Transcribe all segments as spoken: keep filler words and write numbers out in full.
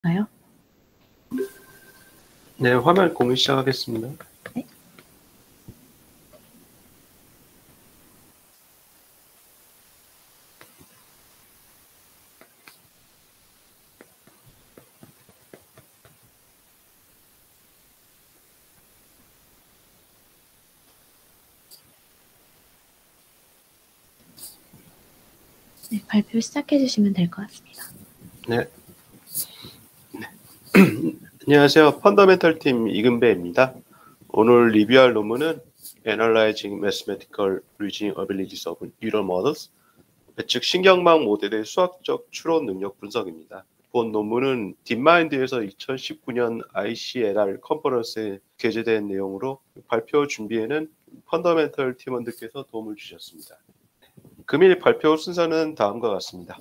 나요? 네, 화면 공유 시작하겠습니다. 네. 네, 발표 시작해 주시면 될 것 같습니다. 네. 네. 안녕하세요. 펀더멘털 팀 이근배입니다. 오늘 리뷰할 논문은 Analyzing Mathematical Reasoning Abilities of Neural Models, 즉 신경망 모델의 수학적 추론 능력 분석입니다. 본 논문은 딥마인드에서 이천십구 년 아이씨엘알 컨퍼런스에 게재된 내용으로 발표 준비에는 펀더멘털 팀원들께서 도움을 주셨습니다. 금일 발표 순서는 다음과 같습니다.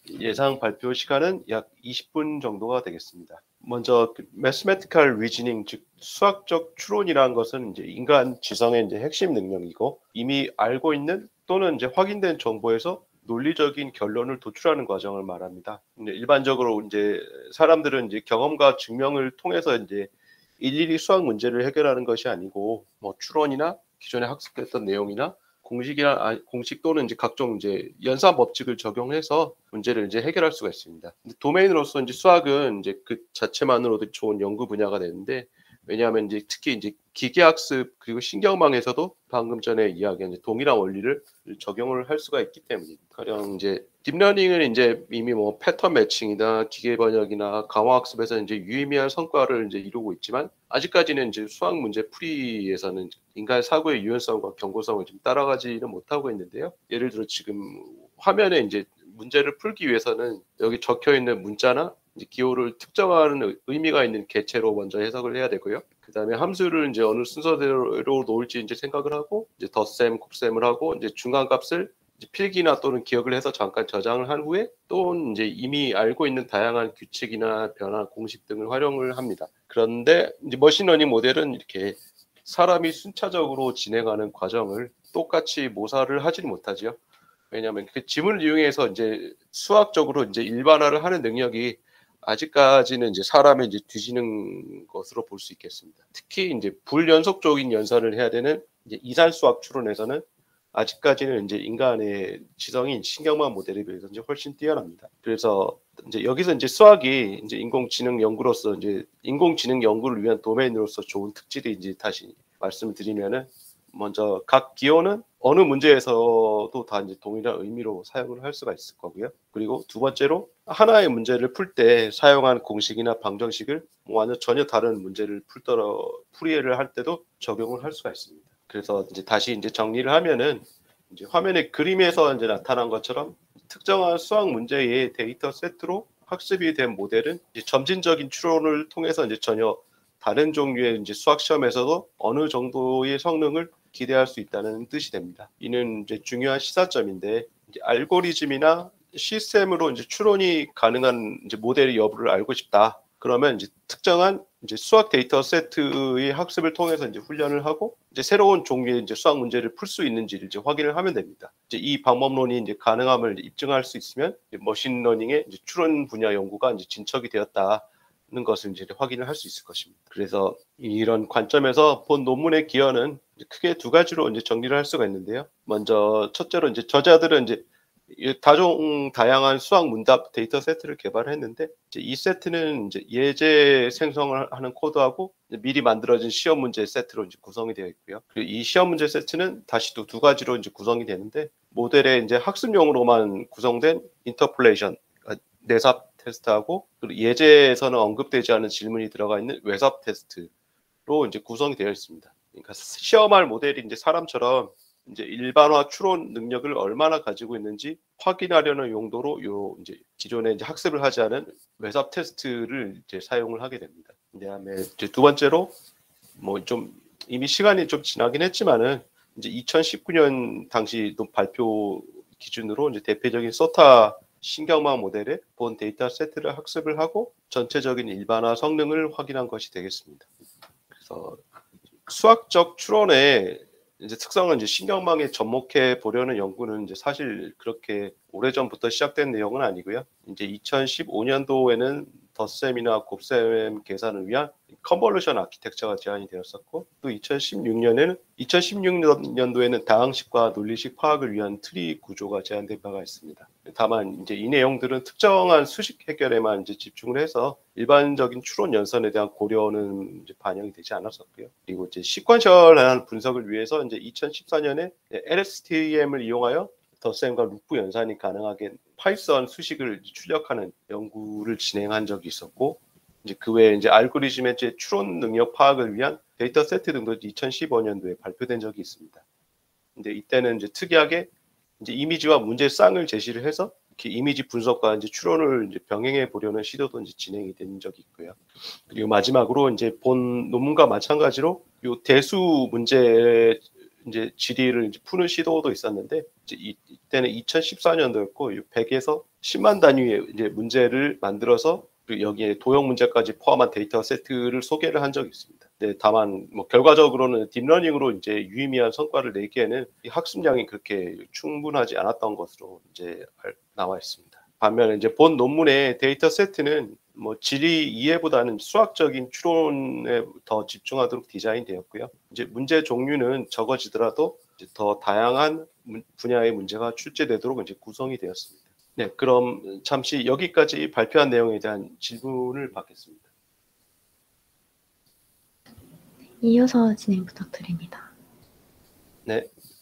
예상 발표 시간은 약 이십 분 정도가 되겠습니다. 먼저 Mathematical Reasoning, 즉 수학적 추론이라는 것은 이제 인간 지성의 이제 핵심 능력이고, 이미 알고 있는 또는 이제 확인된 정보에서 논리적인 결론을 도출하는 과정을 말합니다. 일반적으로 이제 사람들은 이제 경험과 증명을 통해서 이제 일일이 수학 문제를 해결하는 것이 아니고, 뭐 추론이나 기존에 학습했던 내용이나 공식이나 아, 공식 또는 이제 각종 이제 연산 법칙을 적용해서 문제를 이제 해결할 수가 있습니다. 근데 도메인으로서 이제 수학은 이제 그 자체만으로도 좋은 연구 분야가 되는데, 왜냐하면 이제 특히 이제 기계학습 그리고 신경망에서도 방금 전에 이야기한 이제 동일한 원리를 적용을 할 수가 있기 때문입니다. 가령 이제 딥러닝은 이제 이미 뭐 패턴 매칭이나 기계 번역이나 강화학습에서 이제 유의미한 성과를 이제 이루고 있지만, 아직까지는 이제 수학 문제 풀이에서는 인간 사고의 유연성과 경고성을 좀 따라가지는 못하고 있는데요. 예를 들어 지금 화면에 이제 문제를 풀기 위해서는 여기 적혀 있는 문자나 이제 기호를 특정하는 의미가 있는 개체로 먼저 해석을 해야 되고요. 그 다음에 함수를 이제 어느 순서대로 놓을지 이제 생각을 하고, 이제 덧셈, 곱셈을 하고, 이제 중간값을 이제 필기나 또는 기억을 해서 잠깐 저장을 한 후에 또 이제 이미 알고 있는 다양한 규칙이나 변화, 공식 등을 활용을 합니다. 그런데 이제 머신러닝 모델은 이렇게 사람이 순차적으로 진행하는 과정을 똑같이 모사를 하지는 못하죠. 왜냐하면 그 지문을 이용해서 이제 수학적으로 이제 일반화를 하는 능력이 아직까지는 이제 사람의 이제 뒤지는 것으로 볼 수 있겠습니다. 특히 이제 불연속적인 연산을 해야 되는 이제 이산 수학 추론에서는 아직까지는 이제 인간의 지성인 신경망 모델에 비해서 이제 훨씬 뛰어납니다. 그래서 이제 여기서 이제 수학이 이제 인공지능 연구로서 이제 인공지능 연구를 위한 도메인으로서 좋은 특질이 이제 다시 말씀을 드리면은, 먼저 각 기호는 어느 문제에서도 다 이제 동일한 의미로 사용을 할 수가 있을 거고요. 그리고 두 번째로 하나의 문제를 풀 때 사용한 공식이나 방정식을 완전 전혀 다른 문제를 풀더러 풀이를 할 때도 적용을 할 수가 있습니다. 그래서 이제 다시 이제 정리를 하면은, 이제 화면에 그림에서 이제 나타난 것처럼 특정한 수학 문제의 데이터 세트로 학습이 된 모델은 이제 점진적인 추론을 통해서 이제 전혀 다른 종류의 이제 수학 시험에서도 어느 정도의 성능을 기대할 수 있다는 뜻이 됩니다. 이는 이제 중요한 시사점인데, 이제 알고리즘이나 시스템으로 이제 추론이 가능한 이제 모델의 여부를 알고 싶다. 그러면 이제 특정한 이제 수학 데이터 세트의 학습을 통해서 이제 훈련을 하고, 이제 새로운 종류의 이제 수학 문제를 풀 수 있는지를 이제 확인을 하면 됩니다. 이제 이 방법론이 이제 가능함을 입증할 수 있으면 이제 머신러닝의 이제 추론 분야 연구가 이제 진척이 되었다. 는 것을 이제 확인을 할 수 있을 것입니다. 그래서 이런 관점에서 본 논문의 기여는 크게 두 가지로 이제 정리를 할 수가 있는데요. 먼저 첫째로 이제 저자들은 이제 다종 다양한 수학 문답 데이터 세트를 개발했는데, 이제 이 세트는 이제 예제 생성을 하는 코드하고 미리 만들어진 시험 문제 세트로 이제 구성이 되어 있고요. 그리고 이 시험 문제 세트는 다시 또 두 가지로 이제 구성이 되는데, 모델의 이제 학습용으로만 구성된 인터폴레이션, 내삽 테스트하고, 그리고 예제에서는 언급되지 않은 질문이 들어가 있는 외삽 테스트로 이제 구성이 되어 있습니다. 그러니까 시험할 모델이 이제 사람처럼 이제 일반화 추론 능력을 얼마나 가지고 있는지 확인하려는 용도로 요 이제 기존에 이제 학습을 하지 않은 외삽 테스트를 이제 사용을 하게 됩니다. 그다음에 이제 두 번째로 뭐 좀 이미 시간이 좀 지나긴 했지만은, 이제 이천십구 년 당시 발표 기준으로 이제 대표적인 소타 신경망 모델의 본 데이터 세트를 학습을 하고 전체적인 일반화 성능을 확인한 것이 되겠습니다. 그래서 수학적 추론의 이제 특성은 이제 신경망에 접목해 보려는 연구는 이제 사실 그렇게 오래전부터 시작된 내용은 아니고요. 이제 이천십오 년도에는 덧셈이나 곱셈 계산을 위한 컨볼루션 아키텍처가 제안이 되었었고, 또 이천십육 년에는 이천십육 년도에는 다항식과 논리식 파악을 위한 트리 구조가 제안된 바가 있습니다. 다만 이제 이 내용들은 특정한 수식 해결에만 이제 집중을 해서 일반적인 추론 연산에 대한 고려는 이제 반영이 되지 않았었고요. 그리고 이제 시퀀셜한 분석을 위해서 이제 이천십사 년에 엘에스티엠을 이용하여 덧셈과 루프 연산이 가능하게 파이썬 수식을 출력하는 연구를 진행한 적이 있었고, 이제 그 외에 이제 알고리즘의 이제 추론 능력 파악을 위한 데이터 세트 등도 이천십오 년도에 발표된 적이 있습니다. 근데 이때는 이제 특이하게 이제 이미지와 문제 쌍을 제시를 해서 이렇게 이미지 분석과 이제 추론을 이제 병행해 보려는 시도도 이제 진행이 된 적이 있고요. 그리고 마지막으로 이제 본 논문과 마찬가지로 요 대수 문제 이제 질의를 이제 푸는 시도도 있었는데, 이제 이, 이때는 이천십사 년도였고 백에서 십만 단위의 이제 문제를 만들어서 그리고 여기에 도형 문제까지 포함한 데이터 세트를 소개를 한 적이 있습니다. 네, 다만 뭐 결과적으로는 딥러닝으로 이제 유의미한 성과를 내기에는 이 학습량이 그렇게 충분하지 않았던 것으로 이제 나와 있습니다. 반면에 이제 본 논문의 데이터 세트는 뭐 지리 이해보다는 수학적인 추론에 더 집중하도록 디자인되었고요. 이제 문제 종류는 적어지더라도 이제 더 다양한 분야의 문제가 출제되도록 이제 구성이 되었습니다. 네, 그럼 잠시 여기까지 발표한 내용에 대한 질문을 받겠습니다. 이어서 진행 부탁드립니다. 네.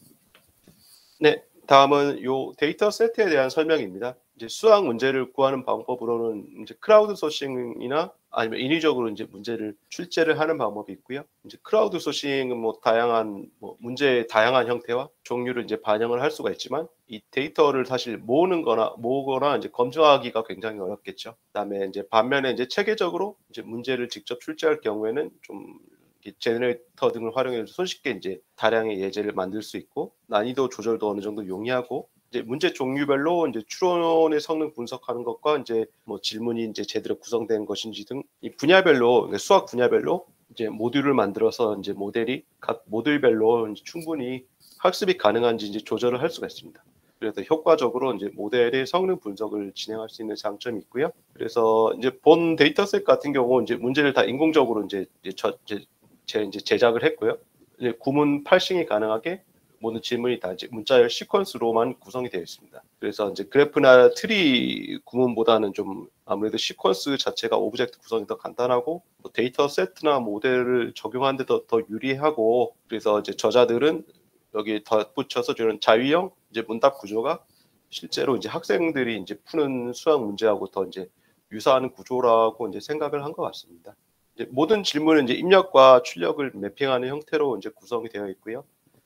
네, 다음은 요 데이터 세트에 대한 설명입니다. 이제 수학 문제를 구하는 방법으로는 이제 크라우드 소싱이나 아니면 인위적으로 이제 문제를 출제를 하는 방법이 있고요. 이제 크라우드 소싱은 뭐 다양한 뭐 문제의 다양한 형태와 종류를 이제 반영을 할 수가 있지만, 이 데이터를 사실 모으는 거나 모으거나 이제 검증하기가 굉장히 어렵겠죠. 그다음에 이제 반면에 이제 체계적으로 이제 문제를 직접 출제할 경우에는 좀 제너레이터 등을 활용해서 손쉽게 이제 다량의 예제를 만들 수 있고, 난이도 조절도 어느 정도 용이하고, 이제 문제 종류별로 이제 추론의 성능 분석하는 것과 이제 뭐 질문이 이제 제대로 구성된 것인지 등 이 분야별로, 수학 분야별로 이제 모듈을 만들어서 이제 모델이 각 모듈별로 이제 충분히 학습이 가능한지 이제 조절을 할 수가 있습니다. 그래서 효과적으로 이제 모델의 성능 분석을 진행할 수 있는 장점이 있고요. 그래서 이제 본 데이터셋 같은 경우 이제 문제를 다 인공적으로 이제 저, 이제 제 이제 제작을 했고요. 이제 구문 팔싱이 가능하게 모든 질문이 다 이제 문자열 시퀀스로만 구성이 되어 있습니다. 그래서 이제 그래프나 트리 구문보다는 좀 아무래도 시퀀스 자체가 오브젝트 구성이 더 간단하고, 뭐 데이터 세트나 모델을 적용하는 데 더, 더 유리하고, 그래서 이제 저자들은 여기 덧붙여서 주는 자유형 이제 문답 구조가 실제로 이제 학생들이 이제 푸는 수학 문제하고 더 이제 유사한 구조라고 이제 생각을 한 것 같습니다. 이제 모든 질문은 이제 입력과 출력을 매핑하는 형태로 이제 구성이 되어 있고요.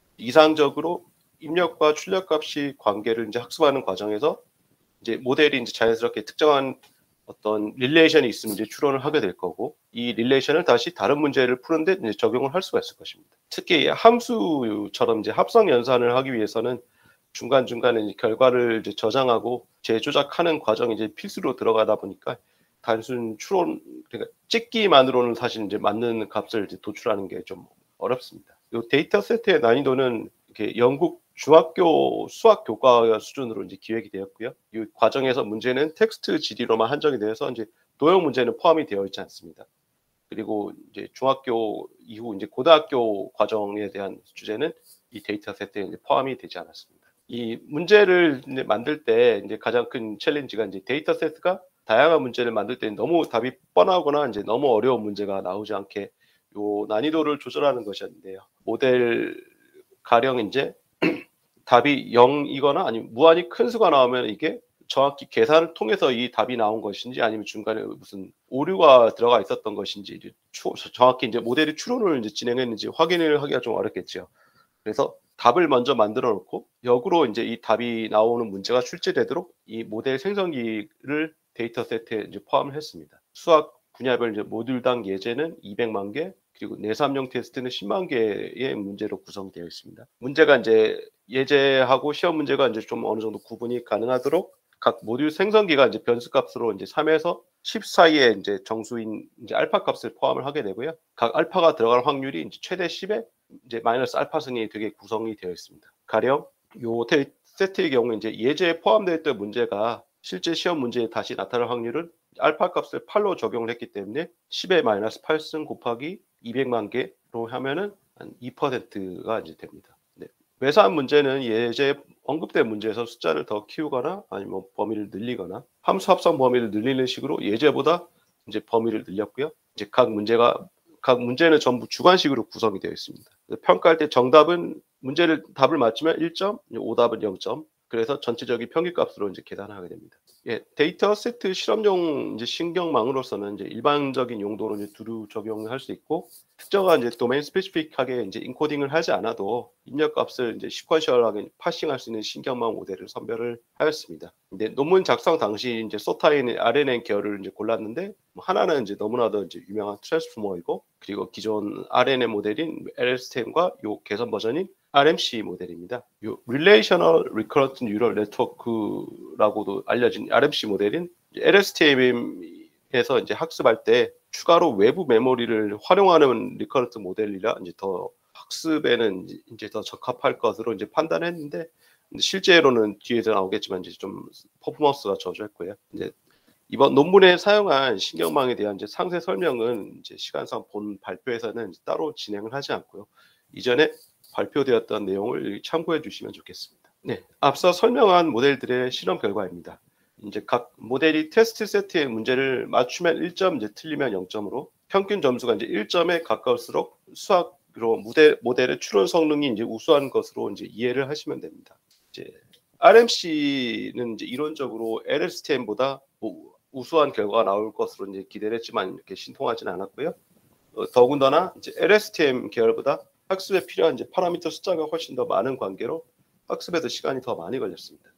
이상적으로 입력과 출력 값이 관계를 이제 학습하는 과정에서 이제 모델이 이제 자연스럽게 특정한 어떤 릴레이션이 있으면 이제 추론을 하게 될 거고, 이 릴레이션을 다시 다른 문제를 푸는데 이제 적용을 할 수가 있을 것입니다. 특히 함수처럼 이제 합성 연산을 하기 위해서는 중간중간에 이제 결과를 이제 저장하고 재조작하는 과정이 이제 필수로 들어가다 보니까 단순 추론, 그러니까 찍기만으로는 사실 이제 맞는 값을 이제 도출하는 게 좀 어렵습니다. 이 데이터 세트의 난이도는 이렇게 영국 중학교 수학 교과 수준으로 이제 기획이 되었고요. 이 과정에서 문제는 텍스트 지리로만 한정이 되어서 이제 도형 문제는 포함이 되어 있지 않습니다. 그리고 이제 중학교 이후 이제 고등학교 과정에 대한 주제는 이 데이터 세트에 이제 포함이 되지 않았습니다. 이 문제를 이제 만들 때 이제 가장 큰 챌린지가 이제 데이터 세트가 다양한 문제를 만들 때 너무 답이 뻔하거나 이제 너무 어려운 문제가 나오지 않게 요 난이도를 조절하는 것이었는데요. 모델 가령 이제 답이 영이거나 아니면 무한히 큰 수가 나오면 이게 정확히 계산을 통해서 이 답이 나온 것인지 아니면 중간에 무슨 오류가 들어가 있었던 것인지 이제 추, 정확히 이제 모델이 추론을 이제 진행했는지 확인을 하기가 좀 어렵겠죠. 그래서 답을 먼저 만들어 놓고 역으로 이제 이 답이 나오는 문제가 출제되도록 이 모델 생성기를 데이터 세트에 이제 포함을 했습니다. 수학 분야별 이제 모듈당 예제는 이백만 개, 그리고 내삼용 테스트는 십만 개의 문제로 구성되어 있습니다. 문제가 이제 예제하고 시험 문제가 이제 좀 어느 정도 구분이 가능하도록 각 모듈 생성기가 이제 변수값으로 이제 삼에서 십 사이에 이제 정수인 이제 알파 값을 포함을 하게 되고요. 각 알파가 들어갈 확률이 이제 최대 십에 이제 마이너스 알파 승이 되게 구성이 되어 있습니다. 가령 요 세트의 경우 이제 예제에 포함되어 있던 문제가 실제 시험 문제에 다시 나타날 확률은 알파 값을 팔로 적용을 했기 때문에 십의 마이너스 팔 승 곱하기 이백만 개로 하면은 한 이 퍼센트가 이제 됩니다. 네. 외사한 문제는 예제 언급된 문제에서 숫자를 더 키우거나 아니면 범위를 늘리거나 함수 합성 범위를 늘리는 식으로 예제보다 이제 범위를 늘렸고요. 이제 각 문제가 각 문제는 전부 주관식으로 구성이 되어 있습니다. 평가할 때 정답은 문제를 답을 맞추면 일 점, 오답은 영 점. 그래서 전체적인 평균값으로 이제 계산하게 됩니다. 예, 데이터 세트 실험용 이제 신경망으로서는 이제 일반적인 용도로 이제 두루 적용할 수 있고 특정한 이제 도메인 스페시픽하게 이제 인코딩을 하지 않아도 입력값을 이제 시퀀셜하게 파싱할 수 있는 신경망 모델을 선별을 하였습니다. 근데 논문 작성 당시 이제 소타인 알엔엔 계열을 이제 골랐는데 뭐 하나는 이제 너무나도 이제 유명한 트랜스포머이고 그리고 기존 알엔엔 모델인 엘에스티엠과 요 개선 버전인 알엠씨 모델입니다. 요 Relational Recurrent Neural Network라고도 알려진 알엠씨 모델인 엘에스티엠에서 이제 학습할 때 추가로 외부 메모리를 활용하는 리커런트 모델이라 이제 더 학습에는 이제 더 적합할 것으로 이제 판단했는데 실제로는 뒤에서 나오겠지만 이제 좀 퍼포먼스가 저조했고요. 이제 이번 논문에 사용한 신경망에 대한 이제 상세 설명은 이제 시간상 본 발표에서는 따로 진행을 하지 않고요. 이전에 발표되었던 내용을 참고해 주시면 좋겠습니다. 네, 앞서 설명한 모델들의 실험 결과입니다. 이제 각 모델이 테스트 세트의 문제를 맞추면 일 점, 이제 틀리면 영 점으로 평균 점수가 이제 일 점에 가까울수록 수학으로 모델 모델의 추론 성능이 이제 우수한 것으로 이제 이해를 하시면 됩니다. 이제 알엠씨는 이제 이론적으로 엘에스티엠보다 뭐 우수한 결과가 나올 것으로 이제 기대를 했지만 이렇게 신통하지는 않았고요. 어, 더군다나 이제 엘에스티엠 계열보다 학습에 필요한 이제 파라미터 숫자가 훨씬 더 많은 관계로 학습에도 시간이 더 많이 걸렸습니다.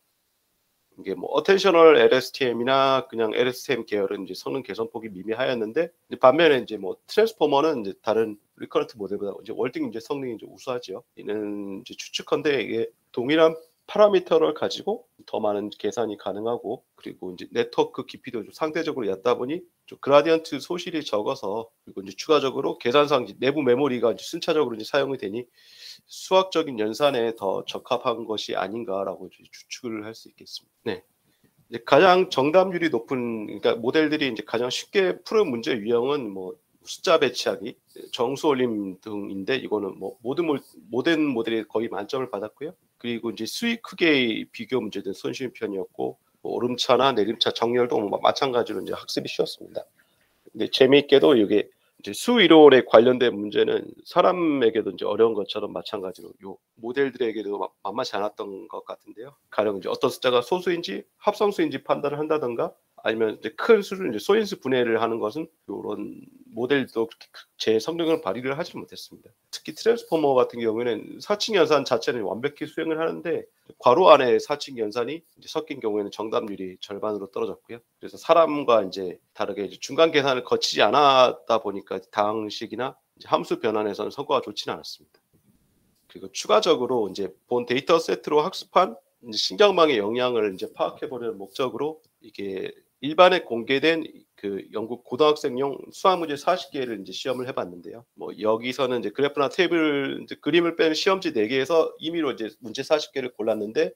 이게 뭐 어텐셔널 엘에스티엠이나 그냥 엘에스티엠 계열은 이제 성능 개선폭이 미미하였는데 반면에 이제 뭐 트랜스포머는 이제 다른 리커런트 모델보다 이제 월등 이제 성능이 이제 우수하죠. 이는 이제 추측컨대 이게 동일한 파라미터를 가지고 더 많은 계산이 가능하고 그리고 이제 네트워크 깊이도 좀 상대적으로 얕다 보니 좀 그라디언트 소실이 적어서 그리고 이제 추가적으로 계산상 이제 내부 메모리가 이제 순차적으로 이제 사용이 되니 수학적인 연산에 더 적합한 것이 아닌가라고 이제 추측을 할 수 있겠습니다. 네. 이제 가장 정답률이 높은 그러니까 모델들이 이제 가장 쉽게 푸는 문제 유형은 뭐 숫자 배치하기, 정수 올림 등인데 이거는 뭐 모든 모든 모델이 거의 만점을 받았고요. 그리고 이제 수익 크기의 비교 문제는 손쉬운 편이었고 뭐 오름차나 내림차 정렬도 뭐 마찬가지로 이제 학습이 쉬웠습니다. 근데 재미있게도 이게 이제 수이론에 관련된 문제는 사람에게도 이제 어려운 것처럼 마찬가지로 요 모델들에게도 만만치 않았던 것 같은데요. 가령 이제 어떤 숫자가 소수인지 합성수인지 판단을 한다던가 아니면 이제 큰 수를 이제 소인수 분해를 하는 것은 이런 모델도 제 성능을 발휘를 하지 못했습니다. 특히 트랜스포머 같은 경우에는 사칙 연산 자체는 완벽히 수행을 하는데 괄호 안에 사칙 연산이 이제 섞인 경우에는 정답률이 절반으로 떨어졌고요. 그래서 사람과 이제 다르게 이제 중간 계산을 거치지 않았다 보니까 다항식이나 이제 함수 변환에서는 성과가 좋지는 않았습니다. 그리고 추가적으로 이제 본 데이터 세트로 학습한 이제 신경망의 영향을 이제 파악해보려는 목적으로 이게 일반에 공개된 그 영국 고등학생용 수학 문제 사십 개를 이제 시험을 해봤는데요. 뭐 여기서는 이제 그래프나 테이블 이제 그림을 뺀 시험지 네 개에서 임의로 이제 문제 사십 개를 골랐는데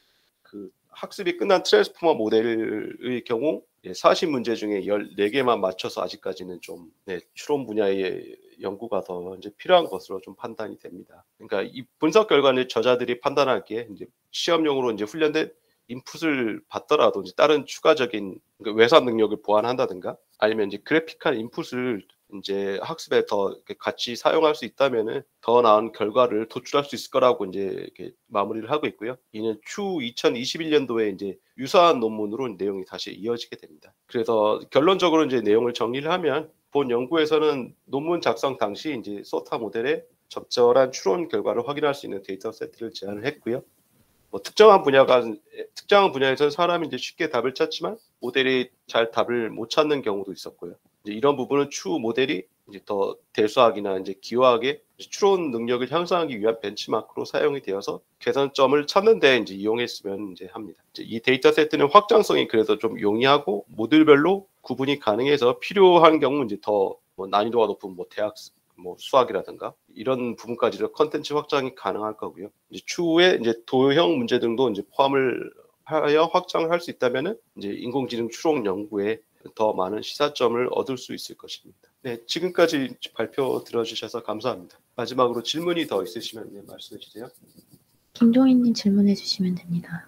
그 학습이 끝난 트랜스포머 모델의 경우 사십 문제 중에 열네 개만 맞춰서 아직까지는 좀 네, 추론 분야의 연구가 더 이제 필요한 것으로 좀 판단이 됩니다. 그러니까 이 분석 결과는 저자들이 판단하기에 이제 시험용으로 이제 훈련된 인풋을 받더라도 이제 다른 추가적인 그러니까 외산 능력을 보완한다든가 아니면 이제 그래픽한 인풋을 이제 학습에 더 같이 사용할 수 있다면은 더 나은 결과를 도출할 수 있을 거라고 이제 이렇게 마무리를 하고 있고요. 이는 추 이천이십일 년도에 이제 유사한 논문으로 내용이 다시 이어지게 됩니다. 그래서 결론적으로 이제 내용을 정리를 하면 본 연구에서는 논문 작성 당시 이제 소타 모델의 적절한 추론 결과를 확인할 수 있는 데이터 세트를 제안을 했고요. 뭐 특정한 분야가 특정한 분야에서 사람이 이제 쉽게 답을 찾지만 모델이 잘 답을 못 찾는 경우도 있었고요. 이제 이런 부분은 추후 모델이 이제 더 대수학이나 이제 기하학의 추론 능력을 향상하기 위한 벤치마크로 사용이 되어서 개선점을 찾는데 이제 이용했으면 이제 합니다. 이제 이 데이터 세트는 확장성이 그래서 좀 용이하고 모듈별로 구분이 가능해서 필요한 경우 이제 더 뭐 난이도가 높은 뭐 대학 뭐 수학이라든가 이런 부분까지도 컨텐츠 확장이 가능할 거고요. 이제 추후에 이제 도형 문제 등도 이제 포함을 하여 확장을 할 수 있다면은 이제 인공지능 추론 연구에 더 많은 시사점을 얻을 수 있을 것입니다. 네, 지금까지 발표 들어주셔서 감사합니다. 마지막으로 질문이 더 있으시면 네, 말씀해 주세요. 김종인님 질문해 주시면 됩니다.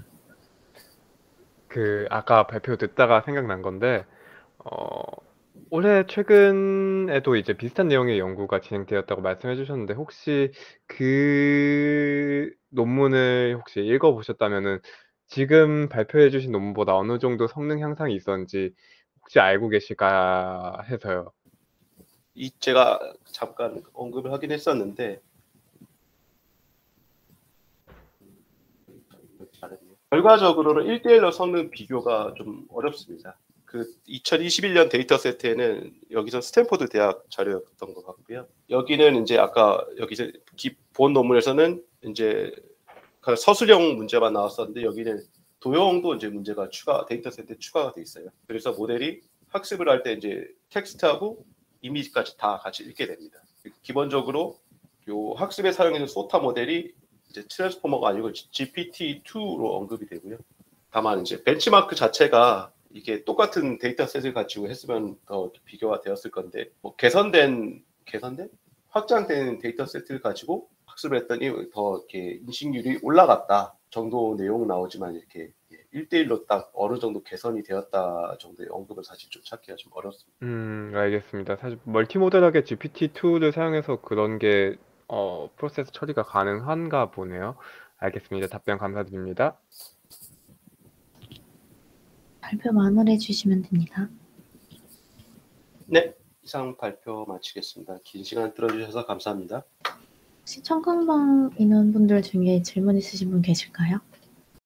그 아까 발표 듣다가 생각난 건데 어, 올해 최근에도 이제 비슷한 내용의 연구가 진행되었다고 말씀해 주셨는데 혹시 그 논문을 혹시 읽어보셨다면은 지금 발표해 주신 논문보다 어느 정도 성능 향상이 있었는지 혹시 알고 계실까 해서요. 이 제가 잠깐 언급을 하긴 했었는데 결과적으로는 일 대 일로 성능 비교가 좀 어렵습니다. 그 이천이십일 년 데이터 세트에는 여기서 스탠포드 대학 자료였던 것 같고요. 여기는 이제 아까 여기 본 논문에서는 이제 서술형 문제만 나왔었는데 여기는 도형도 이제 문제가 추가 데이터 세트에 추가가 돼 있어요. 그래서 모델이 학습을 할 때 이제 텍스트하고 이미지까지 다 같이 읽게 됩니다. 기본적으로 요 학습에 사용하는 소타 모델이 이제 트랜스포머가 아니고 지피티 투로 언급이 되고요. 다만 이제 벤치마크 자체가 이게 똑같은 데이터셋을 가지고 했으면 더 비교가 되었을 건데 뭐 개선된 개선된 확장된 데이터셋을 가지고 학습을 했더니 더 이렇게 인식률이 올라갔다 정도 내용 나오지만 이렇게 일 대 일로 딱 어느 정도 개선이 되었다 정도의 언급을 사실 좀 찾기가 좀 어렵습니다. 음, 알겠습니다. 사실 멀티모델하게 지피티 투를 사용해서 그런 게 어, 프로세스 처리가 가능한가 보네요. 알겠습니다. 답변 감사드립니다. 발표 마무리해 주시면 됩니다. 네, 이상 발표 마치겠습니다. 긴 시간 들어주셔서 감사합니다. 혹시 청강방 인원분들 중에 질문 있으신 분 계실까요?